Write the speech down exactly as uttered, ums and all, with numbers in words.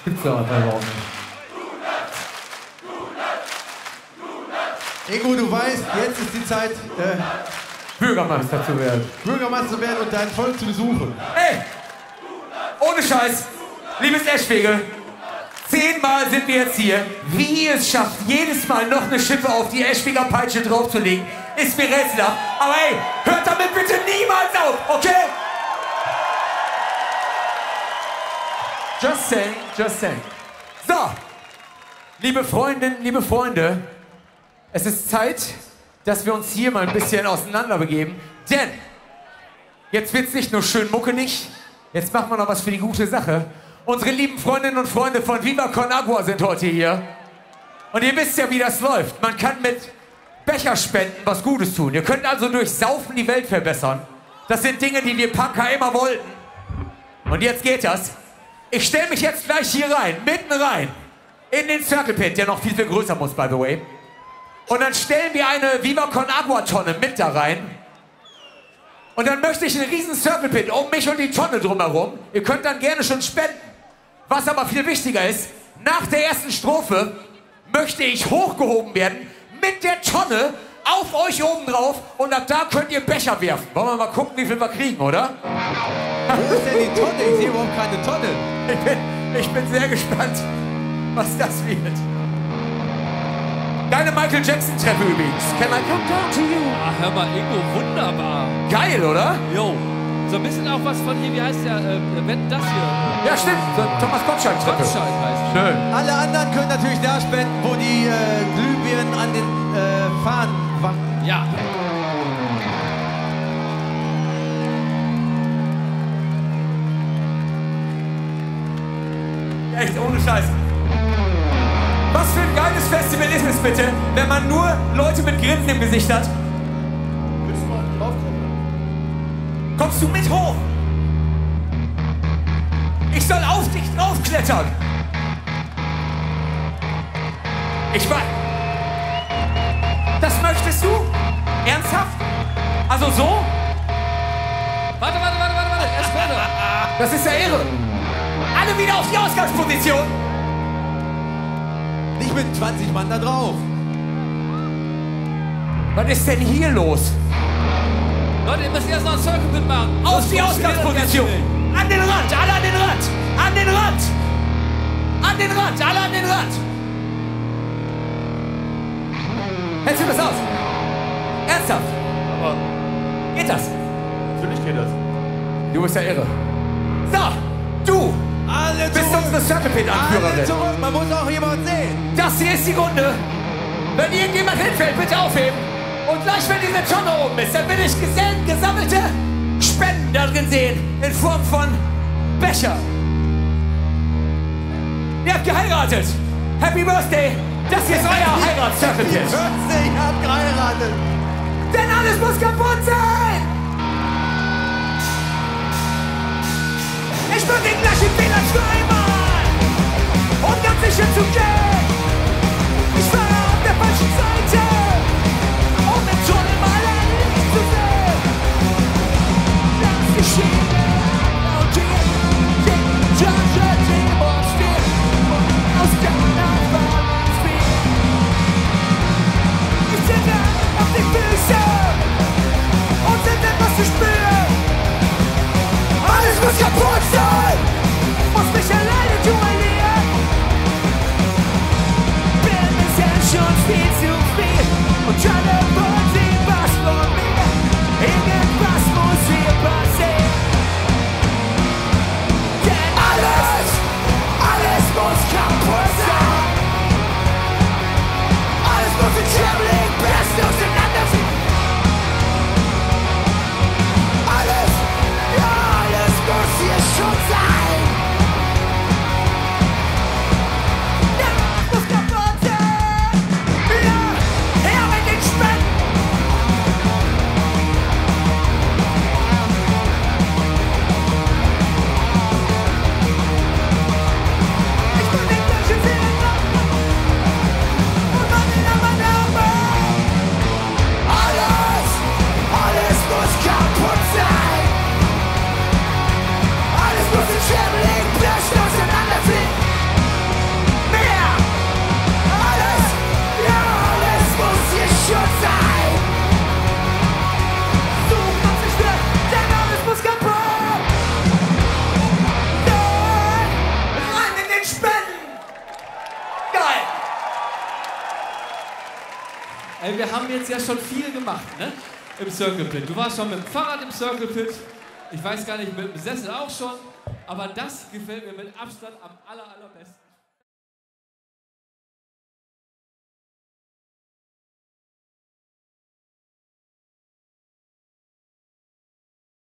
Gibt's doch einfach überhaupt nicht. Ingo, du weißt, jetzt ist die Zeit, äh, Bürgermeister zu werden. Bürgermeister zu werden und dein Volk zu besuchen. Ey! Ohne Scheiß! Liebes Eschwege, zehnmal sind wir jetzt hier. Wie ihr es schafft, jedes Mal noch eine Schippe auf die Eschweger Peitsche draufzulegen, ist mir rätselhaft. Aber ey, hört damit bitte niemals auf, okay? Just saying, just saying. So, liebe Freundinnen, liebe Freunde, es ist Zeit, dass wir uns hier mal ein bisschen auseinander begeben, denn jetzt wird's nicht nur schön muckelig, jetzt machen wir noch was für die gute Sache. Unsere lieben Freundinnen und Freunde von Viva Con Agua sind heute hier. Und ihr wisst ja, wie das läuft. Man kann mit Becherspenden was Gutes tun. Ihr könnt also durch Saufen die Welt verbessern. Das sind Dinge, die wir Punker immer wollten. Und jetzt geht das. Ich stelle mich jetzt gleich hier rein, mitten rein, in den Circle Pit, der noch viel, viel größer muss, by the way. Und dann stellen wir eine Viva Con Agua Tonne mit da rein. Und dann möchte ich einen riesen Circle Pit um mich und die Tonne drumherum. Ihr könnt dann gerne schon spenden. Was aber viel wichtiger ist, nach der ersten Strophe möchte ich hochgehoben werden mit der Tonne auf euch oben drauf und ab da könnt ihr Becher werfen. Wollen wir mal gucken, wie viel wir kriegen, oder? Wo ist denn die Tonne? Ich sehe überhaupt keine Tonne. Ich bin, ich bin sehr gespannt, was das wird. Deine Michael Jackson Treppe übrigens. Can I come down to you? Ach, hör mal, Ingo, wunderbar. Geil, oder? Jo. So ein bisschen auch was von hier, wie heißt der, äh, wenn das hier? Ja, stimmt. So Thomas Gottschalk Treppe. Gottschalk heißt. Schön. Alle anderen können natürlich da spenden, wo die äh, Glühbirnen an den äh, Fahnen wanken. Ja. Echt, ohne Scheiß. Was für ein geiles Festival ist es bitte, wenn man nur Leute mit Grinsen im Gesicht hat? Willst du mal draufkommen? Kommst du mit hoch? Ich soll auf dich draufklettern. Ich weiß. Das möchtest du? Ernsthaft? Also so? Warte, warte, warte, warte, warte. Erst vorne. Das ist ja irre. Alle wieder auf die Ausgangsposition. Nicht mit zwanzig Mann da drauf. Was ist denn hier los? Leute, ihr müsst erst noch ein Circle Pit machen. Auf Das die funktioniert Ausgangsposition. ganz schnell. An den Rand, alle an den Rand. An den Rand. An den Rand, alle an den Rand. Hältst du das aus? Ernsthaft? Aber Geht das? natürlich geht das. Du bist ja irre. So, du Alle bist zurück. unsere Circle Pit Alle Anführerin. zurück. Man muss auch jemanden sehen. Das hier ist die Runde. Wenn irgendjemand hinfällt, bitte aufheben. Und gleich, wenn diese Tonne oben ist, dann will ich gesel- gesammelte Spenden da drin sehen. In Form von Becher. Ihr habt geheiratet. Happy Birthday. Das hier ist euer Heirats-Circle Pit. Birthday, ich hab geheiratet. Denn alles muss kaputt sein. Ich bin den gleichen Fehler zweimal. Um ganz sicher zu gehen. Ich war auf der falschen Seite. Um im Tunnel mal ein Licht zu sehen. Lass die Schiene applaudieren. Den Judge demonstrieren. Und aus der Nachbarn spielen. Ich zähle auf die Füße. Und sind etwas zu spüren. Alles muss kaputt sein. Muss mich alleine duellieren. Bin bisher schon viel zu viel. Und alle wollen sehen, was von mir. Irgendwas muss hier passieren. Denn alles, alles muss kaputt sein. Alles muss in Trembling Best auseinanderziehen. Alles, ja, alles muss hier schon sein. Ja, es muss kaputt sein. Ja, Ey, wir haben jetzt ja schon viel gemacht, ne? Im Circle Pit. Du warst schon mit dem Fahrrad im Circle Pit. Ich weiß gar nicht, mit dem Sessel auch schon. Aber das gefällt mir mit Abstand am aller, allerbesten.